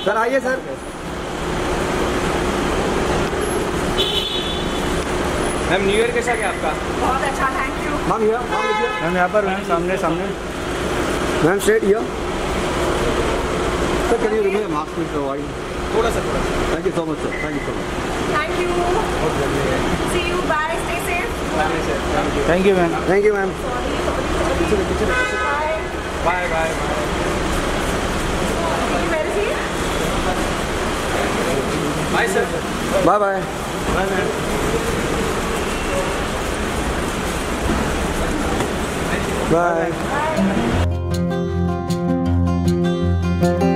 Sir आइए sir. Ma'am new year कैसा गया आपका? बहुत अच्छा, थैंक यू। मैम मैम यहाँ पर मैम सामने सामने ma'am straight here. Sir can you remove mask please provide? थोड़ा सा thank you so much sir, thank you so much. Thank you, see you, bye, stay safe. Thank you ma'am. Thank you ma'am. Bye bye bye sir. Bye bye bye.